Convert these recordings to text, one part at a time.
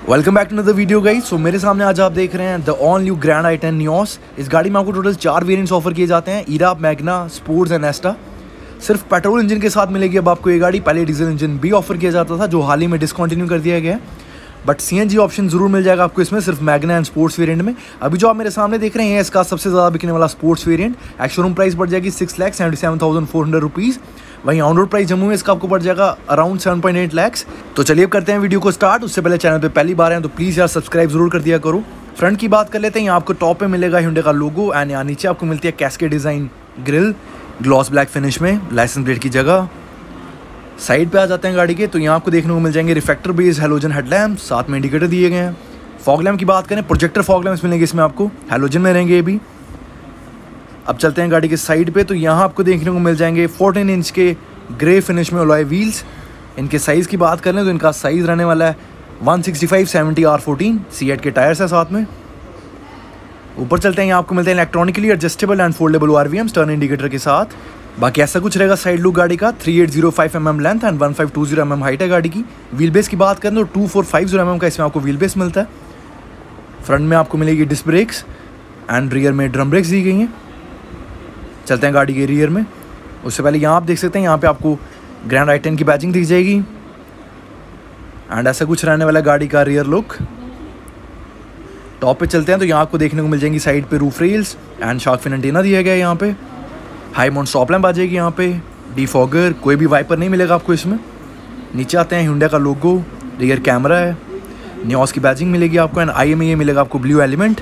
Welcome back to another video guys. So मेरे सामने आज आप देख रहे हैं the all new grand i10 Nios. इस गाड़ी में आपको टोटल 4 वेरिएंट्स ऑफर किए जाते हैं, Era, Magna, Sportz and Asta. सिर्फ पेट्रोल इंजन के साथ मिलेगी अब आपको ये गाड़ी। पहले डीजल इंजन भी ऑफर किया जाता था जो हाल ही में डिसकंटिन्यू कर दिया गया है, बट सीएनजी ऑप्शन जरूर मिल जाएगा आपको इसमें, सिर्फ मैग्ना एंड स्पोर्ट्स वेरिएंट में। अभी जो आप मेरे सामने देख रहे हैं इसका सबसे ज़्यादा बिकने वाला Sportz variant, ex showroom price बढ़ जाएगी 6,77,400 रुपीज़। वहीं ऑन रोड प्राइस जम्मू में इसका आपको पड़ जाएगा अराउंड 7.8 लाख। तो चलिए अब करते हैं वीडियो को स्टार्ट। उससे पहले चैनल पे पहली बार हैं तो प्लीज़ यार सब्सक्राइब जरूर कर दिया करो। फ्रंट की बात कर लेते हैं, यहाँ आपको टॉप पे मिलेगा Hyundai का लोगो एंड यहाँ नीचे आपको मिलती है cascade design grille gloss black finish में लाइसेंस प्लेट की जगह। साइड पे आ जाते हैं गाड़ी के तो यहाँ आपको देखने को मिल जाएंगे रिफ्लेक्टर बेस्ड हैलोजन हेडलैम्प, साथ में इंडिकेटर दिए गए हैं। फॉग लैम्प की बात करें, प्रोजेक्टर फॉग लैम्प्स मिलेंगे इसमें आपको, हैलोजन में रहेंगे ये भी। अब चलते हैं गाड़ी के साइड पे तो यहाँ आपको देखने को मिल जाएंगे 14 इंच के ग्रे फिनिश में अलॉय व्हील्स। इनके साइज़ की बात करें तो इनका साइज़ रहने वाला है 165/70 R14। C8 के टायर्स है साथ में। ऊपर चलते हैं, यहाँ आपको मिलते हैं electronically adjustable and foldable ORVM turn indicator के साथ। बाकी ऐसा कुछ रहेगा साइड लुक गाड़ी का। 3805 mm length and 1520 mm height है गाड़ी की। व्हील बेस की बात करें तो 2450 mm का इसमें आपको व्हील बेस मिलता है। फ्रंट में आपको मिलेगी डिस्क ब्रेक्स एंड रियर में ड्रम ब्रेक्स दी गई हैं। चलते हैं गाड़ी के रियर में। उससे पहले यहाँ आप देख सकते हैं, यहाँ पे आपको ग्रैंड i10 की बैजिंग दिख जाएगी एंड ऐसा कुछ रहने वाला गाड़ी का रियर लुक। टॉप पे चलते हैं तो यहाँ आपको देखने को मिल जाएंगी साइड पे roof rails and shark fin antenna दिया गया है। यहाँ पे हाई माउंट स्टॉप लैम्प आ जाएगी, यहाँ पे डिफॉगर, कोई भी वाइपर नहीं मिलेगा आपको इसमें। नीचे आते हैं, Hyundai का लोगो, रियर कैमरा है, नियोस की बैजिंग मिलेगी आपको एंड IMEI मिलेगा आपको ब्लू एलिमेंट।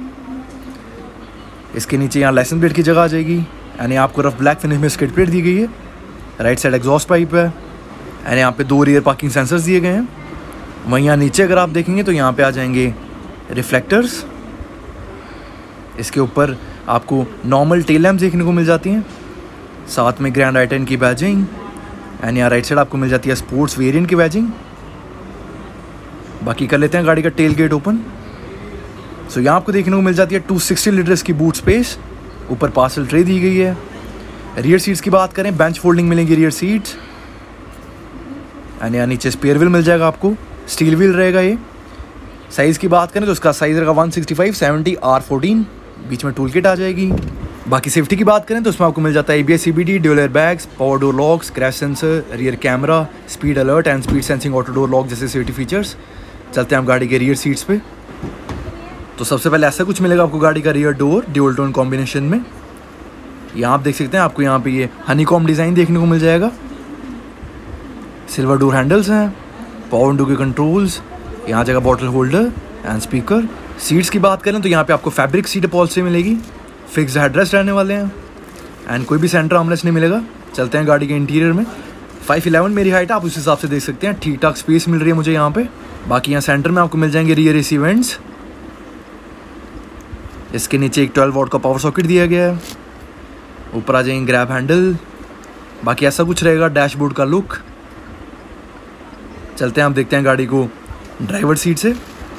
इसके नीचे यहाँ लाइसेंस प्लेट की जगह आ जाएगी एंड यहाँ आपको रफ ब्लैक फिनिश में स्किड प्लेट दी गई है। राइट साइड एग्जॉस्ट पाइप है एंड यहाँ पे 2 रियर पार्किंग सेंसर्स दिए गए हैं। वहीं यहाँ नीचे अगर आप देखेंगे तो यहाँ पे आ जाएंगे रिफ्लेक्टर्स। इसके ऊपर आपको नॉर्मल टेल लैम्प देखने को मिल जाती हैं, साथ में ग्रैंड i10 की बैजिंग एंड यहाँ राइट साइड आपको मिल जाती है स्पोर्ट्स वेरिएंट की बैजिंग। बाकी कर लेते हैं गाड़ी का टेल गेट ओपन। सो यहाँ आपको देखने को मिल जाती है 260 लीटर्स की बूट स्पेस। ऊपर पार्सल ट्रे दी गई है। रियर सीट्स की बात करें, बेंच फोल्डिंग मिलेंगी रियर सीट्स एंड यहाँ नीचे स्पेयर व्हील मिल जाएगा आपको, स्टील व्हील रहेगा ये। साइज़ की बात करें तो इसका साइज़ रहेगा 165/70 R14। बीच में टूल किट आ जाएगी। बाकी सेफ्टी की बात करें तो उसमें आपको मिल जाता है ABS CBD, dual air bags, power door locks, crash sensor, rear camera, speed alert and speed sensing auto door lock जैसे सेफ्टी फीचर्स। चलते हैं हम गाड़ी के रियर सीट्स पे। तो सबसे पहले ऐसा कुछ मिलेगा आपको गाड़ी का rear door dual tone combination में। यहाँ आप देख सकते हैं, आपको यहाँ पे ये हनीकॉम डिज़ाइन देखने को मिल जाएगा। सिल्वर डोर हैंडल्स हैं, पावर विंडो के कंट्रोल्स, यहाँ जगह bottle holder and speaker. Seats की बात करें तो यहाँ पे आपको फैब्रिक सीट अपॉल्स्ट्री मिलेगी, फिक्स्ड हेडरेस्ट रहने वाले हैं एंड कोई भी सेंटर आर्मरेस्ट नहीं मिलेगा। चलते हैं गाड़ी के इंटीरियर में। 5'11" मेरी हाइट है, आप उस हिसाब से देख सकते हैं। ठीक ठाक स्पेस मिल रही है मुझे यहाँ पे। बाकी यहाँ सेंटर में आपको मिल जाएंगे रियर AC वेंट्स। इसके नीचे एक 12 वॉट का पावर सॉकेट दिया गया है। ऊपर आ जाएंगे ग्रैब हैंडल। बाकी ऐसा कुछ रहेगा डैशबोर्ड का लुक। चलते हैं, आप देखते हैं गाड़ी को ड्राइवर सीट से।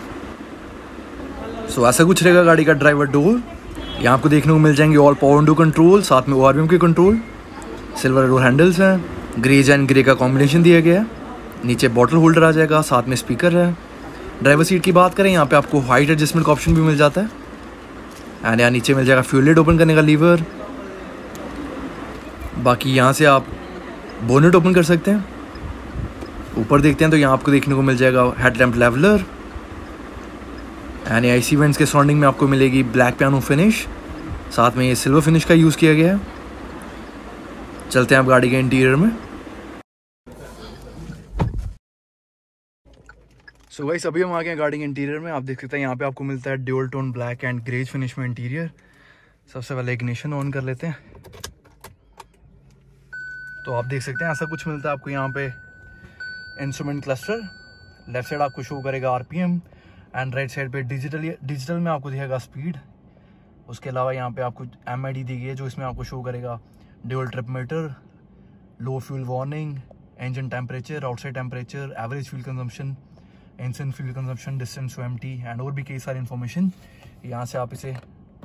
सो ऐसा कुछ रहेगा गाड़ी का ड्राइवर डोर। यहाँ आपको देखने को मिल जाएंगे ऑल पावर विंडो कंट्रोल, साथ में ORVM के कंट्रोल। सिल्वर डोर हैंडल्स हैं, ग्रेज एंड ग्रे का कॉम्बिनेशन दिया गया है। नीचे बॉटल होल्डर आ जाएगा, साथ में स्पीकर है। ड्राइवर सीट की बात करें, यहाँ पे आपको हाइट एडजस्टमेंट का ऑप्शन भी मिल जाता है एंड यहाँ नीचे मिल जाएगा फ्यूल लिड ओपन करने का लीवर। बाकी यहाँ से आप बोनेट ओपन कर सकते हैं। ऊपर देखते हैं तो यहाँ आपको देखने को मिल जाएगा headlamp leveller and IC vents के सराउंडिंग में आपको मिलेगी ब्लैक पियानो फिनिश, साथ में ये सिल्वर फिनिश का यूज़ किया गया है। चलते हैं आप गाड़ी के इंटीरियर में। सो गाइस अभी हम आ गए हैं गाड़ी के इंटीरियर में। आप देख सकते हैं यहाँ पे आपको मिलता है dual tone black and greige finish में इंटीरियर। सबसे पहले इग्निशन ऑन कर लेते हैं तो आप देख सकते हैं ऐसा कुछ मिलता है आपको यहाँ पे। इंस्ट्रूमेंट क्लस्टर लेफ्ट साइड आपको शो करेगा RPM एंड राइट साइड पे डिजिटल में आपको दिखेगा स्पीड। उसके अलावा यहाँ पे आपको MID दी गई है जो इसमें आपको शो करेगा dual trip meter, low fuel warning, engine temperature, outside temperature, average fuel consumption, engine fuel consumption, distance to empty and और भी कई सारी इन्फॉर्मेशन। यहाँ से आप इसे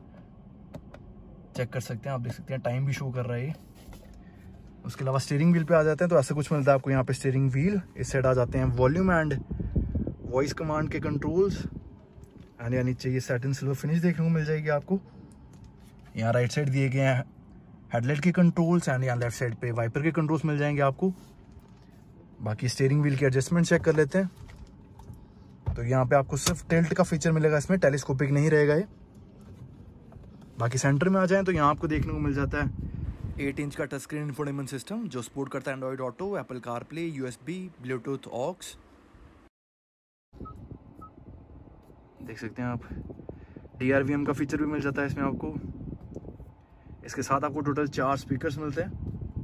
चेक कर सकते हैं। आप देख सकते हैं टाइम भी शो कर रहा है। उसके अलावा स्टीयरिंग व्हील पे आ जाते हैं तो ऐसा कुछ मिलता है आपको यहाँ पे स्टीयरिंग व्हील। इस साइड आ जाते हैं वॉल्यूम एंड वॉइस कमांड के कंट्रोल्स एंड यहाँ नीचे ये सैटिन सिल्वर फिनिश देखने को मिल जाएगी आपको। यहाँ राइट साइड दिए गए हैं हेडलाइट के कंट्रोल्स एंड यहाँ लेफ्ट साइड पे वाइपर के कंट्रोल्स मिल जाएंगे आपको। बाकी स्टीयरिंग व्हील की एडजस्टमेंट चेक कर लेते हैं। तो यहाँ पे आपको सिर्फ टिल्ट का फीचर मिलेगा, इसमें टेलीस्कोपिक नहीं रहेगा ये। बाकी सेंटर में आ जाएं तो यहाँ आपको देखने को मिल जाता है 8 इंच का टच स्क्रीन इंफोटेनमेंट सिस्टम जो सपोर्ट करता है Android Auto, Apple CarPlay, USB, bluetooth, aux. देख सकते हैं आप DRVM का फीचर भी मिल जाता है इसमें आपको। इसके साथ आपको टोटल 4 स्पीकर्स मिलते हैं।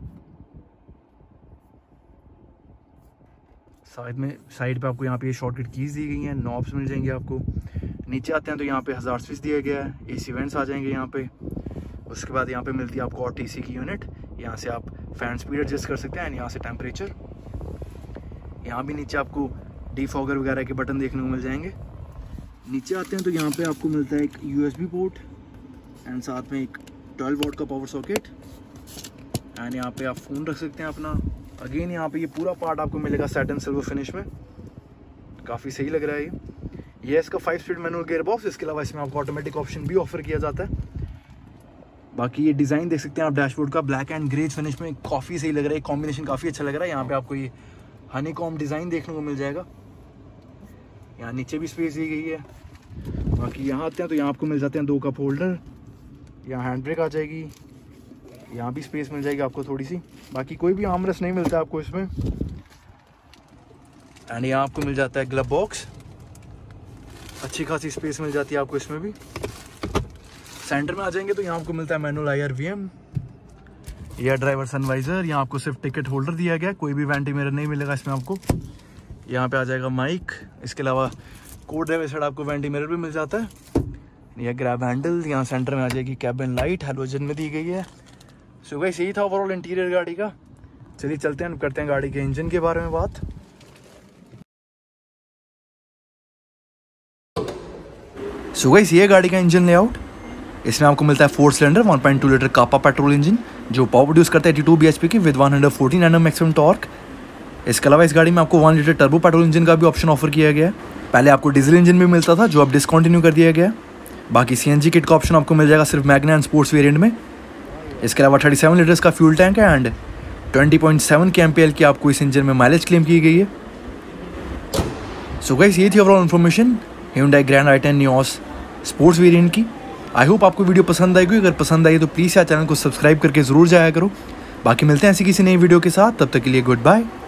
साइड पे आपको यहाँ पे शॉर्टकट कीज दी गई हैं, नॉब्स मिल जाएंगे आपको। नीचे आते हैं तो यहाँ पे 1000 स्विच दिया गया है, AC वेंट्स आ जाएंगे यहाँ पे। उसके बाद यहाँ पे मिलती है आपको और TC की यूनिट, यहाँ से आप फैन स्पीड एडजस्ट कर सकते हैं, यहाँ से टेम्परेचर। यहाँ भी नीचे आपको डिफॉगर वगैरह के बटन देखने को मिल जाएंगे। नीचे आते हैं तो यहाँ पे आपको मिलता है एक USB पोर्ट एंड साथ में एक 12 वॉट का पावर सॉकेट एंड यहाँ पे आप फ़ोन रख सकते हैं अपना। अगेन यहाँ पे ये पूरा पार्ट आपको मिलेगा सैटिन सिल्वर फिनिश में, काफ़ी सही लग रहा है ये इसका 5 स्पीड मैनुअल गियर बॉक्स। इसके अलावा इसमें आपको ऑटोमेटिक ऑप्शन भी ऑफर किया जाता है। बाकी ये डिज़ाइन देख सकते हैं आप डैशबोर्ड का, ब्लैक एंड ग्रे फिनिश में काफ़ी सही लग रहा है, कॉम्बिनेशन काफ़ी अच्छा लग रहा है। यहाँ पे आपको ये हनीकॉम डिज़ाइन देखने को मिल जाएगा। यहाँ नीचे भी स्पेस दी गई है। बाकी यहाँ आते हैं तो यहाँ आपको मिल जाते हैं 2 कप होल्डर, यहाँ हैंड ब्रेक आ जाएगी, यहाँ भी स्पेस मिल जाएगी आपको थोड़ी सी। बाकी कोई भी आर्मरेस्ट नहीं मिलता आपको इसमें। एंड यहाँ आपको मिल जाता है ग्लव बॉक्स, अच्छी खासी स्पेस मिल जाती है आपको इसमें भी। सेंटर में आ जाएंगे तो यहाँ आपको मिलता है मैनुअल IRVM, यह ड्राइवर सनवाइजर। यहाँ आपको सिर्फ टिकट होल्डर दिया गया है, कोई भी वेंटी मिरर नहीं मिलेगा इसमें आपको। यहाँ पे आ जाएगा माइक, इसके अलावा को ड्राइवर साइड आपको वेंटी मिरर भी मिल जाता है। यह ग्रैब हैंडल, यहाँ सेंटर में आ जाएगी कैबिन लाइट, हैलोजन में दी गई है। सो गाइस यही था ओवरऑल इंटीरियर गाड़ी का। चलिए चलते हैं, करते हैं गाड़ी के इंजन के बारे में बात। सो गाइस ये गाड़ी का इंजन लेआउट। इसमें आपको मिलता है 4 cylinder 1.2 litre Kappa petrol engine जो पावर प्रोड्यूस करता है 82 bhp की विद 114 Nm मैक्सिमम टॉर्क। इसके अलावा इस गाड़ी में आपको 1 लीटर टर्बो पेट्रोल इंजन का भी ऑप्शन ऑफर किया गया है। पहले आपको डीजल इंजन भी मिलता था जो अब डिसकंटिन्यू कर दिया गया। बाकी CNG किट का ऑप्शन आपको मिल जाएगा सिर्फ मैग्ना एंड स्पोर्ट्स वेरिएंट में। इसके अलावा 37 लीटर्स का फ्यूल टैंक है एंड 20.7 kmpl की आपको इस इंजन में माइलेज क्लेम की गई है। सो गाइस ये थी overall information Hyundai Grand i10 Nios sports variant की। आई होप आपको वीडियो पसंद आएगी। अगर पसंद आई तो प्लीज़ यार चैनल को सब्सक्राइब करके ज़रूर जाया करो। बाकी मिलते हैं ऐसी किसी नई वीडियो के साथ, तब तक के लिए गुड बाय।